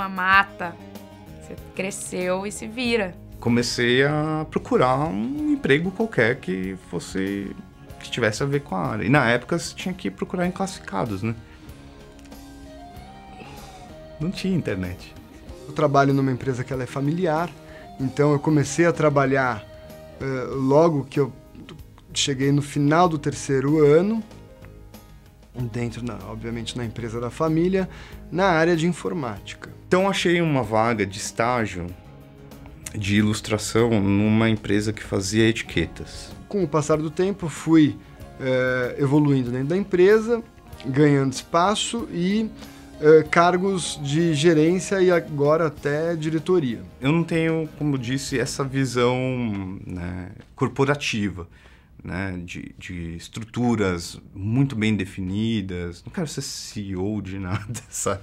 uma mata. Você cresceu e se vira. Comecei a procurar um emprego qualquer que tivesse a ver com a área. E na época você tinha que procurar em classificados, né? Não tinha internet. Eu trabalho numa empresa que ela é familiar, então eu comecei a trabalhar logo que eu cheguei no final do 3º ano, obviamente na empresa da família, na área de informática. Então achei uma vaga de estágio de ilustração numa empresa que fazia etiquetas. Com o passar do tempo, fui evoluindo dentro da empresa, ganhando espaço e cargos de gerência e agora até diretoria. Eu não tenho, como eu disse, essa visão, né, corporativa, né, de estruturas muito bem definidas. Não quero ser CEO de nada, sabe?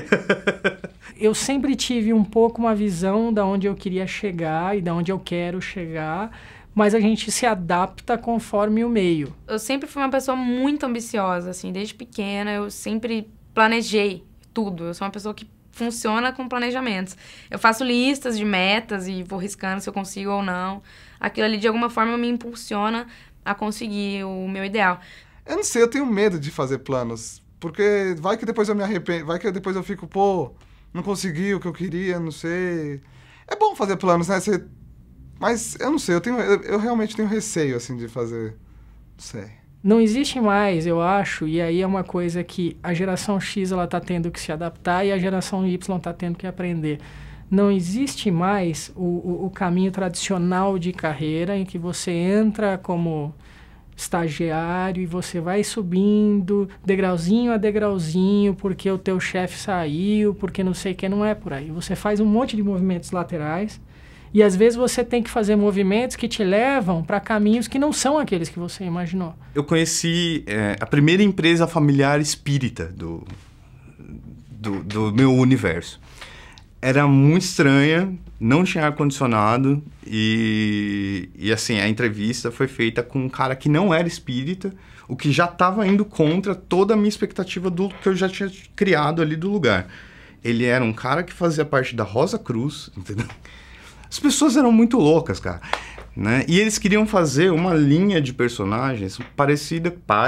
Eu sempre tive um pouco uma visão de onde eu queria chegar e de onde eu quero chegar, mas a gente se adapta conforme o meio. Eu sempre fui uma pessoa muito ambiciosa, assim, desde pequena eu sempre planejei tudo. Eu sou uma pessoa que funciona com planejamentos. Eu faço listas de metas e vou riscando se eu consigo ou não. Aquilo ali, de alguma forma, me impulsiona a conseguir o meu ideal. Eu não sei, eu tenho medo de fazer planos. Porque vai que depois eu me arrependo, vai que depois eu fico, pô, não consegui o que eu queria, não sei. É bom fazer planos, né? Mas eu não sei, eu realmente tenho receio, assim, de fazer, não sei. Não existe mais, eu acho, e aí é uma coisa que a geração X ela tá tendo que se adaptar e a geração Y tá tendo que aprender. Não existe mais o caminho tradicional de carreira em que você entra como estagiário e você vai subindo degrauzinho a degrauzinho porque o teu chefe saiu, porque não sei o que, não é por aí. Você faz um monte de movimentos laterais e às vezes você tem que fazer movimentos que te levam para caminhos que não são aqueles que você imaginou. Eu conheci a primeira empresa familiar espírita do meu universo. Era muito estranha, não tinha ar-condicionado e assim, a entrevista foi feita com um cara que não era espírita, o que já estava indo contra toda a minha expectativa do que eu já tinha criado ali do lugar. Ele era um cara que fazia parte da Rosa Cruz, entendeu? As pessoas eram muito loucas, cara, né? E eles queriam fazer uma linha de personagens parecida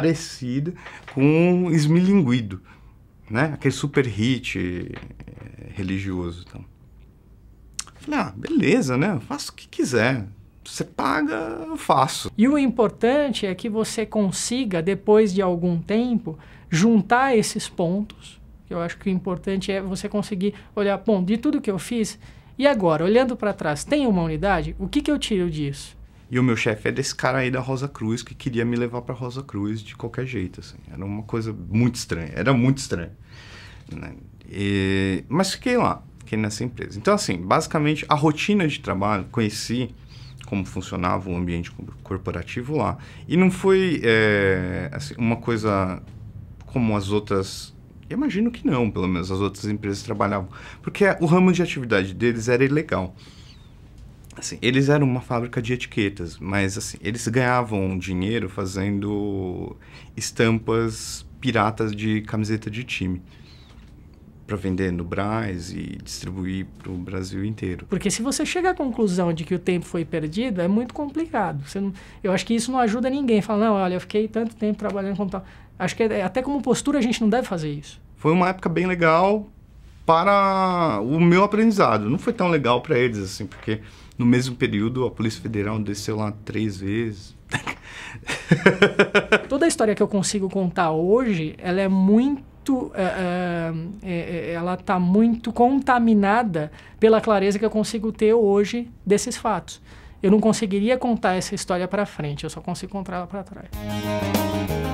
com Esmilinguido, né? Aquele super hit religioso. Então. Falei, beleza, né? Eu faço o que quiser. Você paga, eu faço. E o importante é que você consiga, depois de algum tempo, juntar esses pontos. Eu acho que o importante é você conseguir olhar, bom, de tudo que eu fiz, e agora, olhando para trás, tem uma unidade? O que eu tiro disso? E o meu chefe é desse cara aí da Rosa Cruz que queria me levar para Rosa Cruz de qualquer jeito, assim. Era uma coisa muito estranha. Era muito estranho. Né? Mas fiquei nessa empresa. Então, assim, basicamente, a rotina de trabalho, conheci como funcionava o ambiente corporativo lá. E não foi assim, uma coisa como as outras... Eu imagino que não, pelo menos as outras empresas trabalhavam. Porque o ramo de atividade deles era ilegal. Assim, eles eram uma fábrica de etiquetas, mas assim, eles ganhavam dinheiro fazendo estampas piratas de camiseta de time. Para vender no Brás e distribuir para o Brasil inteiro. Porque se você chega à conclusão de que o tempo foi perdido, é muito complicado. Eu acho que isso não ajuda ninguém. Fala, não, olha, eu fiquei tanto tempo trabalhando como tal. Acho que até como postura a gente não deve fazer isso. Foi uma época bem legal para o meu aprendizado. Não foi tão legal para eles, assim, porque no mesmo período a Polícia Federal desceu lá 3 vezes. Toda a história que eu consigo contar hoje, ela é muito... ela está muito contaminada pela clareza que eu consigo ter hoje desses fatos. Eu não conseguiria contar essa história para frente, eu só consigo contar ela para trás.